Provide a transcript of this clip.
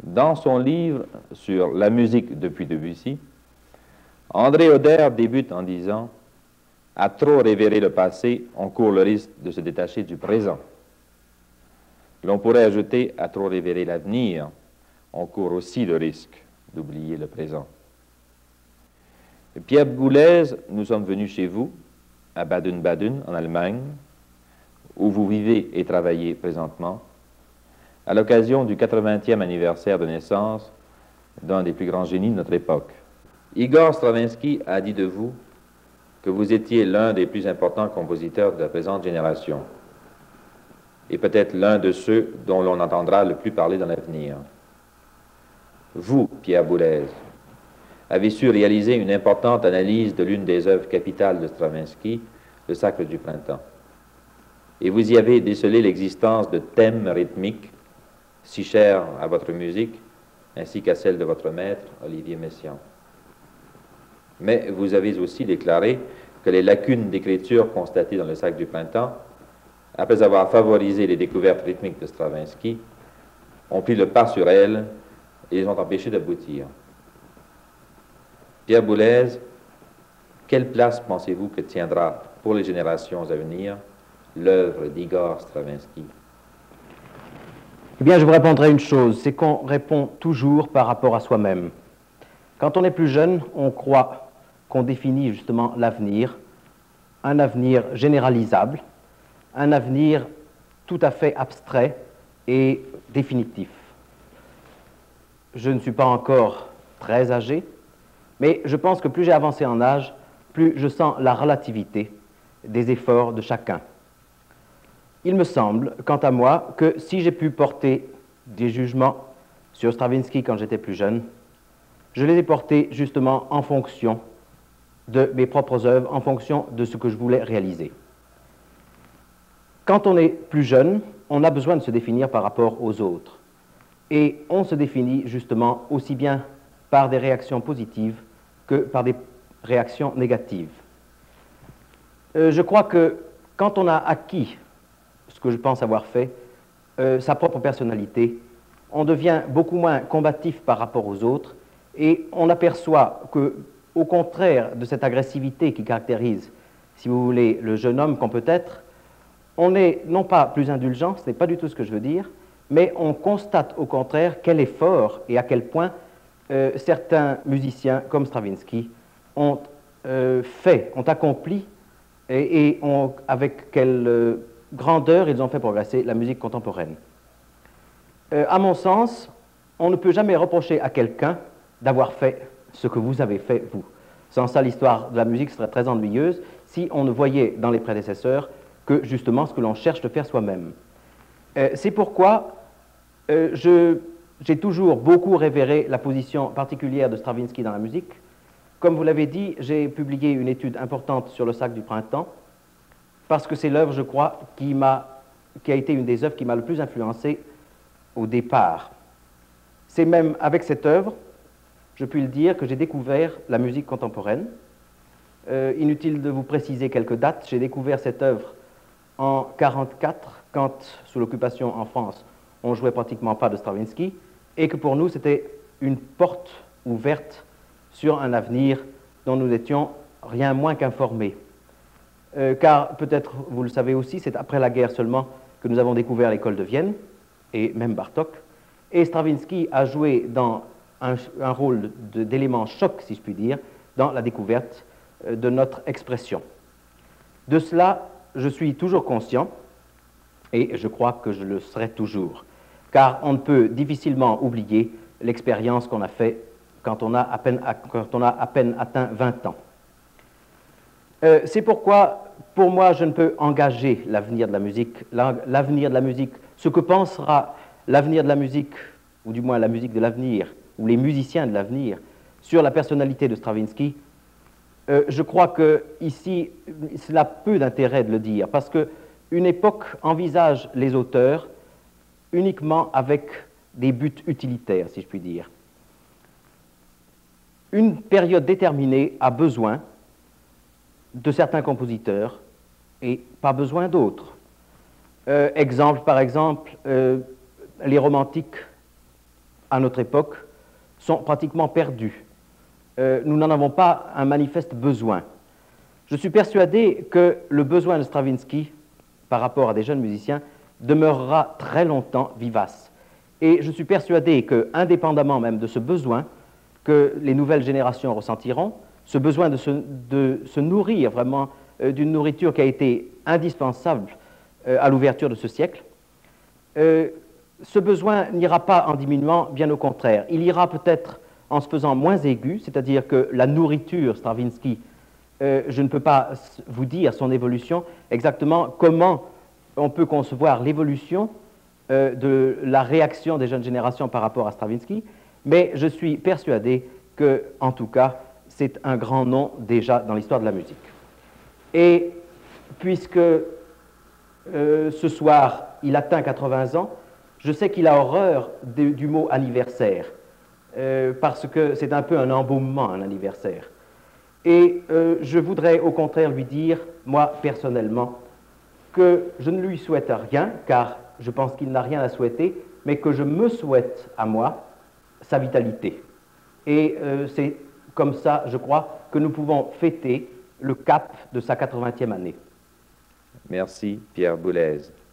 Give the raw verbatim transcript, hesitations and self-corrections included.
Dans son livre sur la musique depuis Debussy, André Oder débute en disant « À trop révérer le passé, on court le risque de se détacher du présent. » L'on pourrait ajouter « À trop révérer l'avenir, on court aussi le risque d'oublier le présent. » Pierre Boulez, nous sommes venus chez vous, à Baden-Baden, en Allemagne, où vous vivez et travaillez présentement, à l'occasion du quatre-vingtième anniversaire de naissance d'un des plus grands génies de notre époque. Igor Stravinsky a dit de vous que vous étiez l'un des plus importants compositeurs de la présente génération, et peut-être l'un de ceux dont l'on entendra le plus parler dans l'avenir. Vous, Pierre Boulez, avez su réaliser une importante analyse de l'une des œuvres capitales de Stravinsky, le Sacre du printemps. Et vous y avez décelé l'existence de thèmes rythmiques si chers à votre musique, ainsi qu'à celle de votre maître, Olivier Messiaen. Mais vous avez aussi déclaré que les lacunes d'écriture constatées dans le Sacre du printemps, après avoir favorisé les découvertes rythmiques de Stravinsky, ont pris le pas sur elles et les ont empêchées d'aboutir. Pierre Boulez, quelle place pensez-vous que tiendra pour les générations à venir l'œuvre d'Igor Stravinsky? Eh bien, je vous répondrai une chose, c'est qu'on répond toujours par rapport à soi-même. Quand on est plus jeune, on croit qu'on définit justement l'avenir, un avenir généralisable, un avenir tout à fait abstrait et définitif. Je ne suis pas encore très âgé, mais je pense que plus j'ai avancé en âge, plus je sens la relativité des efforts de chacun. Il me semble, quant à moi, que si j'ai pu porter des jugements sur Stravinsky quand j'étais plus jeune, je les ai portés justement en fonction de mes propres œuvres, en fonction de ce que je voulais réaliser. Quand on est plus jeune, on a besoin de se définir par rapport aux autres. Et on se définit justement aussi bien par des réactions positives que par des réactions négatives. Euh, je crois que quand on a acquis ce que je pense avoir fait, euh, sa propre personnalité, on devient beaucoup moins combatif par rapport aux autres et on aperçoit que, au contraire de cette agressivité qui caractérise, si vous voulez, le jeune homme qu'on peut être, on n'est non pas plus indulgent, ce n'est pas du tout ce que je veux dire, mais on constate au contraire quel effort et à quel point euh, certains musiciens comme Stravinsky ont euh, fait, ont accompli et, et ont, avec quelle euh, grandeur ils ont fait progresser la musique contemporaine. Euh, à mon sens, on ne peut jamais reprocher à quelqu'un d'avoir fait ce que vous avez fait, vous. Sans ça, l'histoire de la musique serait très ennuyeuse si on ne voyait dans les prédécesseurs que justement ce que l'on cherche de faire soi-même. Euh, c'est pourquoi euh, je, j'ai toujours beaucoup révéré la position particulière de Stravinsky dans la musique. Comme vous l'avez dit, j'ai publié une étude importante sur le Sacre du printemps, parce que c'est l'œuvre, je crois, qui, m'a, qui a été une des œuvres qui m'a le plus influencé au départ. C'est même avec cette œuvre, je puis le dire, que j'ai découvert la musique contemporaine. Euh, inutile de vous préciser quelques dates, j'ai découvert cette œuvre en mille neuf cent quarante-quatre, quand, sous l'occupation en France, on ne jouait pratiquement pas de Stravinsky, et que pour nous, c'était une porte ouverte sur un avenir dont nous n'étions rien moins qu'informés. Euh, car, peut-être vous le savez aussi, c'est après la guerre seulement que nous avons découvert l'école de Vienne, et même Bartók, et Stravinsky a joué dans un, un rôle de, d'élément choc, si je puis dire, dans la découverte euh, de notre expression. De cela, je suis toujours conscient, et je crois que je le serai toujours, car on ne peut difficilement oublier l'expérience qu'on a faite quand on a à peine, quand on a à peine atteint vingt ans. Euh, c'est pourquoi, pour moi, je ne peux engager l'avenir de la musique, l'avenir de la musique, ce que pensera l'avenir de la musique, ou du moins la musique de l'avenir, ou les musiciens de l'avenir, sur la personnalité de Stravinsky. Euh, je crois que ici, cela a peu d'intérêt de le dire, parce qu'une époque envisage les auteurs uniquement avec des buts utilitaires, si je puis dire. Une période déterminée a besoin de certains compositeurs et pas besoin d'autres. Euh, exemple, par exemple, euh, les romantiques à notre époque, sont pratiquement perdus. Euh, nous n'en avons pas un manifeste besoin. Je suis persuadé que le besoin de Stravinsky, par rapport à des jeunes musiciens, demeurera très longtemps vivace. Et je suis persuadé que, indépendamment même de ce besoin que les nouvelles générations ressentiront, ce besoin de se, de se nourrir vraiment euh, d'une nourriture qui a été indispensable euh, à l'ouverture de ce siècle, euh, ce besoin n'ira pas en diminuant, bien au contraire. Il ira peut-être en se faisant moins aigu, c'est-à-dire que la nourriture Stravinsky, euh, je ne peux pas vous dire son évolution, exactement comment on peut concevoir l'évolution euh, de la réaction des jeunes générations par rapport à Stravinsky, mais je suis persuadé que, en tout cas, c'est un grand nom déjà dans l'histoire de la musique. Et puisque euh, ce soir, il atteint quatre-vingts ans, je sais qu'il a horreur de, du mot anniversaire, euh, parce que c'est un peu un embaumement, un anniversaire. Et euh, je voudrais au contraire lui dire, moi personnellement, que je ne lui souhaite rien, car je pense qu'il n'a rien à souhaiter, mais que je me souhaite à moi sa vitalité. Et euh, c'est comme ça, je crois, que nous pouvons fêter le cap de sa quatre-vingtième année. Merci, Pierre Boulez.